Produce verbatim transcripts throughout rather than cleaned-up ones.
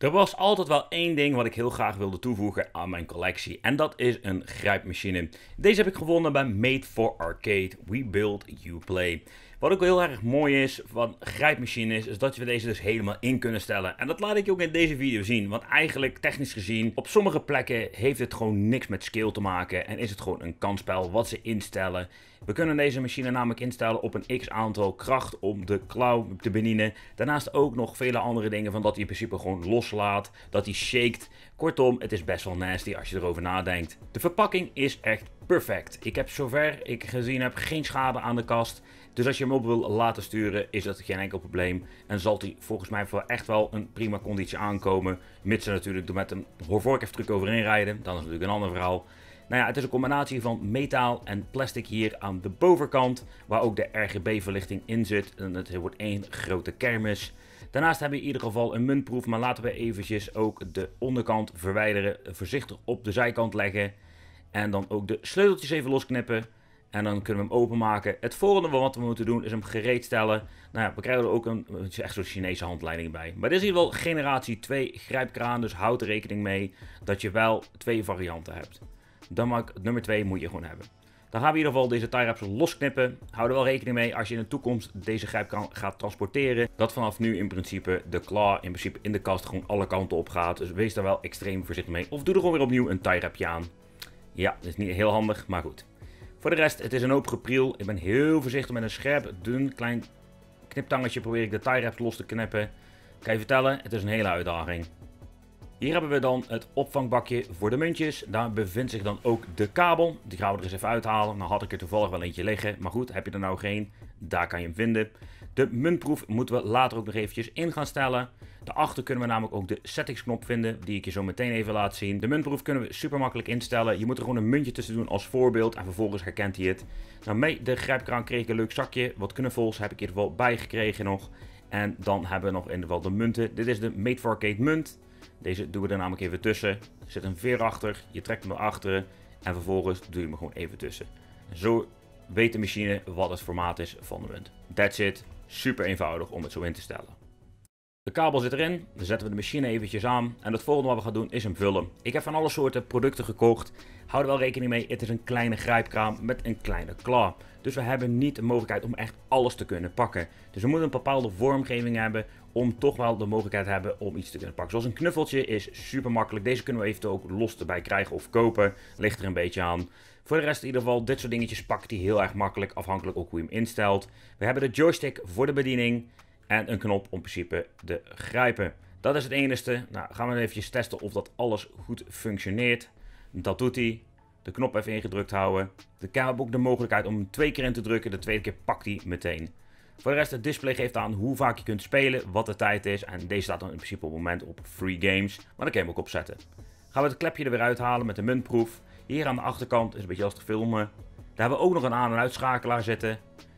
Er was altijd wel één ding wat ik heel graag wilde toevoegen aan mijn collectie. En dat is een grijpmachine. Deze heb ik gevonden bij Made for Arcade. We build, you play. Wat ook heel erg mooi is van grijpmachines, is dat we deze dus helemaal in kunnen stellen. En dat laat ik je ook in deze video zien. Want eigenlijk, technisch gezien, op sommige plekken heeft het gewoon niks met skill te maken. En is het gewoon een kansspel wat ze instellen. We kunnen deze machine namelijk instellen op een x-aantal kracht om de klauw te bedienen. Daarnaast ook nog vele andere dingen, van dat hij in principe gewoon loslaat, dat hij shakt. Kortom, het is best wel nasty als je erover nadenkt. De verpakking is echt perfect. Ik heb zover ik gezien heb geen schade aan de kast. Dus als je hem op wil laten sturen, is dat geen enkel probleem. En zal hij volgens mij voor echt wel een prima conditie aankomen. Mits ze natuurlijk er met een hoorvork-truc overheen rijden. Dan is het natuurlijk een ander verhaal. Nou ja, het is een combinatie van metaal en plastic hier aan de bovenkant. Waar ook de R G B-verlichting in zit. En het wordt één grote kermis. Daarnaast hebben we in ieder geval een muntproef. Maar laten we eventjes ook de onderkant verwijderen. Voorzichtig op de zijkant leggen. En dan ook de sleuteltjes even losknippen. En dan kunnen we hem openmaken. Het volgende wat we moeten doen is hem gereed stellen. Nou ja, we krijgen er ook een, echt zo'n Chinese handleiding bij. Maar dit is in ieder geval generatie twee grijpkraan. Dus houd er rekening mee dat je wel twee varianten hebt. Dan mag nummer twee moet je gewoon hebben. Dan gaan we in ieder geval deze tie wraps losknippen. Hou er wel rekening mee als je in de toekomst deze grijpkraan gaat transporteren. Dat vanaf nu in principe de claw in principe in de kast gewoon alle kanten op gaat. Dus wees daar wel extreem voorzichtig mee. Of doe er gewoon weer opnieuw een tie wrapje aan. Ja, dat is niet heel handig, maar goed. Voor de rest, het is een hoop gepriel. Ik ben heel voorzichtig met een scherp, dun, klein kniptangetje probeer ik de tie wraps los te knippen. Ik kan je vertellen, het is een hele uitdaging. Hier hebben we dan het opvangbakje voor de muntjes. Daar bevindt zich dan ook de kabel. Die gaan we er eens even uithalen. Nou had ik er toevallig wel eentje liggen. Maar goed, heb je er nou geen, daar kan je hem vinden. De muntproef moeten we later ook nog eventjes in gaan stellen. Daarachter kunnen we namelijk ook de settingsknop vinden, die ik je zo meteen even laat zien. De muntproef kunnen we super makkelijk instellen. Je moet er gewoon een muntje tussen doen als voorbeeld en vervolgens herkent hij het. Nou, mee de grijpkraan kreeg ik een leuk zakje. Wat knuffels heb ik in ieder geval bijgekregen nog. En dan hebben we nog in ieder geval de munten. Dit is de Made for Arcade munt. Deze doen we er namelijk even tussen. Er zit een veer achter, je trekt hem naar achteren en vervolgens doe je hem gewoon even tussen. Zo weet de machine wat het formaat is van de munt. That's it. Super eenvoudig om het zo in te stellen. De kabel zit erin, dan zetten we de machine eventjes aan en het volgende wat we gaan doen is hem vullen. Ik heb van alle soorten producten gekocht. Hou er wel rekening mee, het is een kleine grijpkraan met een kleine claw. Dus we hebben niet de mogelijkheid om echt alles te kunnen pakken. Dus we moeten een bepaalde vormgeving hebben om toch wel de mogelijkheid te hebben om iets te kunnen pakken. Zoals een knuffeltje is super makkelijk. Deze kunnen we eventueel ook los erbij krijgen of kopen. Ligt er een beetje aan. Voor de rest in ieder geval, dit soort dingetjes pakt hij heel erg makkelijk, afhankelijk ook hoe je hem instelt. We hebben de joystick voor de bediening en een knop om in principe te grijpen. Dat is het enige. Nou, gaan we even testen of dat alles goed functioneert. Dat doet hij. De knop even ingedrukt houden. De camera heeft ook de mogelijkheid om hem twee keer in te drukken. De tweede keer pakt hij meteen. Voor de rest, het display geeft aan hoe vaak je kunt spelen, wat de tijd is. En deze staat dan in principe op het moment op free games. Maar dan kun je hem ook opzetten. Gaan we het klepje er weer uithalen met de muntproef. Hier aan de achterkant is een beetje lastig filmen. Daar hebben we ook nog een aan- en uitschakelaar zitten.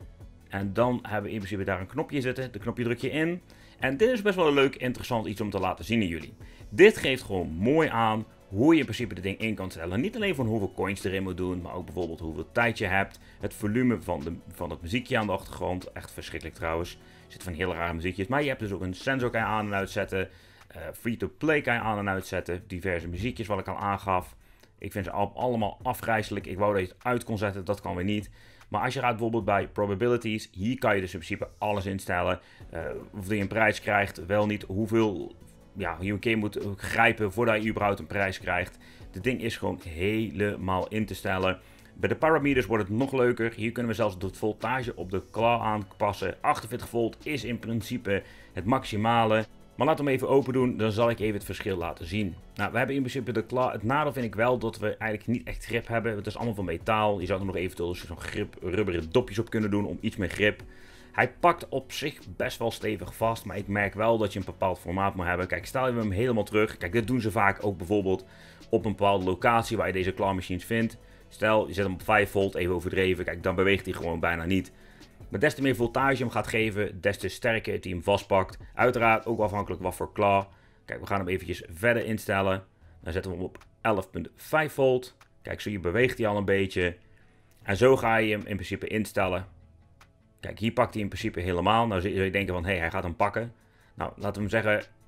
En dan hebben we in principe daar een knopje zitten. De knopje druk je in. En dit is best wel een leuk, interessant iets om te laten zien aan jullie. Dit geeft gewoon mooi aan hoe je in principe de ding in kan stellen. Niet alleen van hoeveel coins erin moet doen, maar ook bijvoorbeeld hoeveel tijd je hebt. Het volume van, de, van het muziekje aan de achtergrond. Echt verschrikkelijk trouwens. Er zitten van hele rare muziekjes. Maar je hebt dus ook een sensor kan je aan en uitzetten. Uh, Free-to-play kan je aan en uitzetten. Diverse muziekjes wat ik al aangaf. Ik vind ze allemaal afgrijzelijk. Ik wou dat je het uit kon zetten, dat kan weer niet. Maar als je gaat bijvoorbeeld bij probabilities, hier kan je dus in principe alles instellen. Uh, of je een prijs krijgt, wel niet, hoeveel ja, je een keer moet grijpen voordat je überhaupt een prijs krijgt. Dit ding is gewoon helemaal in te stellen. Bij de parameters wordt het nog leuker. Hier kunnen we zelfs de voltage op de claw aanpassen. achtenveertig volt is in principe het maximale. Maar laten we hem even open doen, dan zal ik even het verschil laten zien. Nou, we hebben in principe de claw. Het nadeel vind ik wel dat we eigenlijk niet echt grip hebben. Het is allemaal van metaal. Je zou er nog eventueel zo'n grip, rubberen dopjes op kunnen doen om iets meer grip. Hij pakt op zich best wel stevig vast, maar ik merk wel dat je een bepaald formaat moet hebben. Kijk, stel je hem helemaal terug. Kijk, dit doen ze vaak ook bijvoorbeeld op een bepaalde locatie waar je deze claw machines vindt. Stel, je zet hem op vijf volt, even overdreven. Kijk, dan beweegt hij gewoon bijna niet. Maar des te meer voltage je hem gaat geven, des te sterker het hij hem vastpakt. Uiteraard ook afhankelijk wat voor claw. Kijk, we gaan hem eventjes verder instellen. Dan zetten we hem op elf komma vijf volt. Kijk, zo beweegt hij al een beetje. En zo ga je hem in principe instellen. Kijk, hier pakt hij in principe helemaal. Nou zul je denken van, hé, hey, hij gaat hem pakken. Nou, laten we hem zeggen,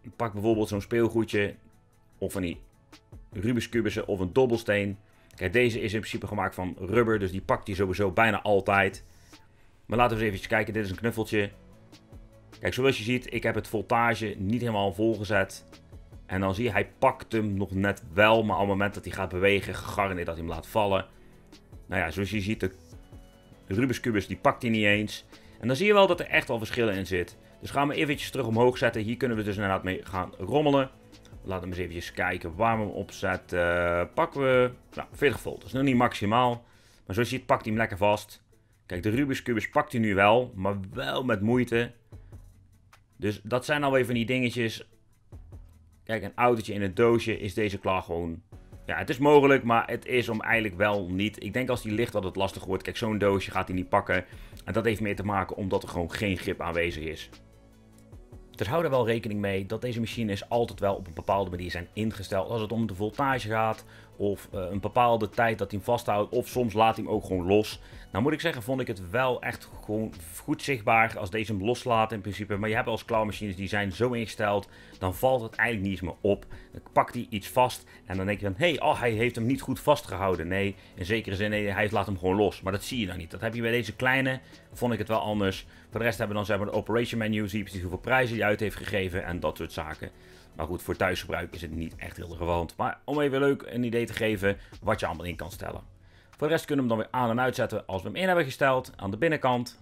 pak bijvoorbeeld zo'n speelgoedje. Of van die Rubik's kubussen of een dobbelsteen. Kijk, deze is in principe gemaakt van rubber. Dus die pakt hij sowieso bijna altijd. Maar laten we eens even kijken. Dit is een knuffeltje. Kijk, zoals je ziet, ik heb het voltage niet helemaal volgezet. En dan zie je, hij pakt hem nog net wel. Maar op het moment dat hij gaat bewegen, gegarandeerd dat hij hem laat vallen. Nou ja, zoals je ziet, de Rubik's kubus die pakt hij niet eens. En dan zie je wel dat er echt wel verschillen in zit. Dus gaan we eventjes terug omhoog zetten. Hier kunnen we dus inderdaad mee gaan rommelen. Laten we eens eventjes kijken waar we hem op zetten. Uh, pakken we nou, veertig volt. Dat is nog niet maximaal. Maar zoals je ziet, pakt hij hem lekker vast. Kijk, de Rubik's kubus pakt hij nu wel. Maar wel met moeite. Dus dat zijn alweer van die dingetjes. Kijk, een autootje in een doosje is deze klaar gewoon. Ja, het is mogelijk, maar het is hem eigenlijk wel niet. Ik denk als die ligt dat het lastig wordt. Kijk, zo'n doosje gaat hij niet pakken. En dat heeft meer te maken omdat er gewoon geen grip aanwezig is. Dus hou er wel rekening mee dat deze machines altijd wel op een bepaalde manier zijn ingesteld. Als het om de voltage gaat of uh, een bepaalde tijd dat hij hem vasthoudt. Of soms laat hij hem ook gewoon los. Nou moet ik zeggen, vond ik het wel echt gewoon goed zichtbaar als deze hem loslaat in principe. Maar je hebt als klauwmachines die zijn zo ingesteld, dan valt het eigenlijk niet eens meer op. Dan pakt hij iets vast en dan denk je van, hé, hey, oh, hij heeft hem niet goed vastgehouden. Nee, in zekere zin, nee, hij laat hem gewoon los. Maar dat zie je dan niet. Dat heb je bij deze kleine, vond ik het wel anders. Voor de rest hebben we dan zeg maar de operation menu, zie je precies hoeveel prijzen hij uit heeft gegeven en dat soort zaken. Maar goed, voor thuisgebruik is het niet echt heel relevant. Maar om even leuk een idee te geven wat je allemaal in kan stellen. Voor de rest kunnen we hem dan weer aan en uitzetten als we hem in hebben gesteld aan de binnenkant.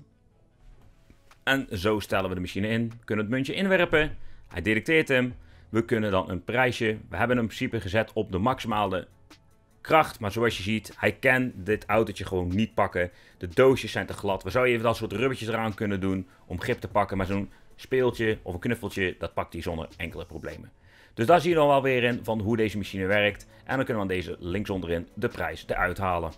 En zo stellen we de machine in. We kunnen het muntje inwerpen. Hij detecteert hem. We kunnen dan een prijsje. We hebben hem in principe gezet op de maximale kracht. Maar zoals je ziet, hij kan dit autootje gewoon niet pakken. De doosjes zijn te glad. We zouden even dat soort rubbertjes eraan kunnen doen om grip te pakken. Maar zo'n speeltje of een knuffeltje, dat pakt hij zonder enkele problemen. Dus daar zie je dan wel weer in van hoe deze machine werkt. En dan kunnen we aan deze links onderin de prijs eruit halen.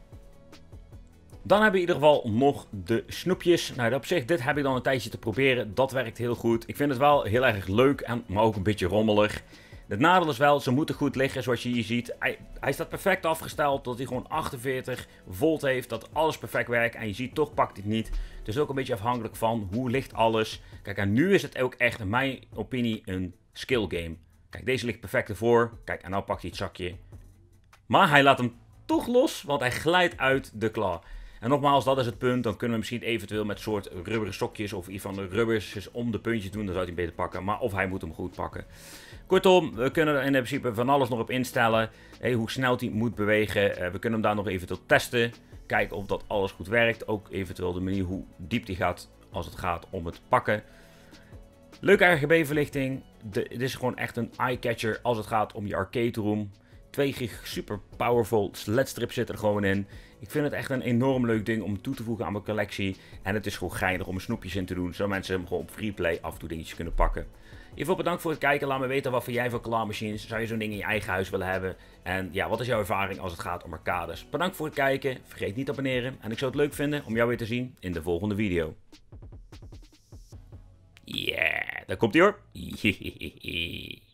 Dan hebben we in ieder geval nog de snoepjes. Nou, op zich, dit heb ik dan een tijdje te proberen. Dat werkt heel goed. Ik vind het wel heel erg leuk, en, maar ook een beetje rommelig. Het nadeel is wel, ze moeten goed liggen zoals je hier ziet. Hij, hij staat perfect afgesteld, dat hij gewoon achtenveertig volt heeft, dat alles perfect werkt. En je ziet, toch pakt hij het niet. Dus ook een beetje afhankelijk van hoe ligt alles. Kijk, en nu is het ook echt, in mijn opinie, een skill game. Kijk, deze ligt perfect ervoor. Kijk, en nou pakt hij het zakje. Maar hij laat hem toch los, want hij glijdt uit de klaw. En nogmaals, dat is het punt. Dan kunnen we misschien eventueel met soort rubberen stokjes of iets van de rubbers om de puntjes doen. Dan zou hij hem beter pakken. Maar of hij moet hem goed pakken. Kortom, we kunnen er in principe van alles nog op instellen. Hey, hoe snel hij moet bewegen. Uh, we kunnen hem daar nog eventueel testen. Kijken of dat alles goed werkt. Ook eventueel de manier hoe diep hij gaat als het gaat om het pakken. Leuke R G B-verlichting. Het is gewoon echt een eye-catcher als het gaat om je arcade room. twee gig super powerful L E D-strip zit er gewoon in. Ik vind het echt een enorm leuk ding om toe te voegen aan mijn collectie. En het is gewoon geinig om er snoepjes in te doen. Zodat mensen hem gewoon op freeplay af en toe dingetjes kunnen pakken. In ieder geval bedankt voor het kijken. Laat me weten wat voor jij voor clawmachines. Zou je zo'n ding in je eigen huis willen hebben? En ja, wat is jouw ervaring als het gaat om arcades? Bedankt voor het kijken. Vergeet niet te abonneren. En ik zou het leuk vinden om jou weer te zien in de volgende video. Yeah, daar komt ie hoor.